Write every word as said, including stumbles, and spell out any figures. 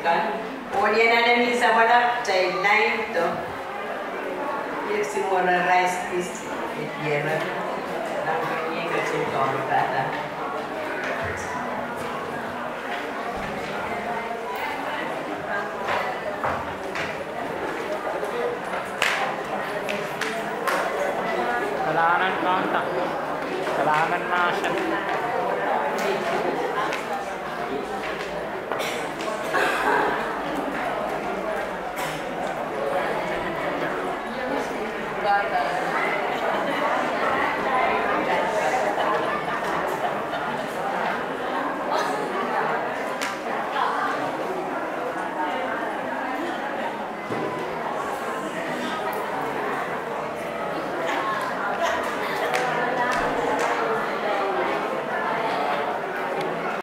kan. Och gärna den visar vad det är nej då. Jag ser våra rejstis i gärna. Där kan jag inte se om det. Kailangan kontak. Kailangan na siya.